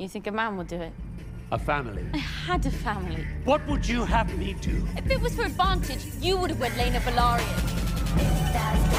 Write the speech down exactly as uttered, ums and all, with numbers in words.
You think a man would do it? A family. I had a family. What would you have me do? If it was for advantage, you would have wed Rhaenyra Targaryen.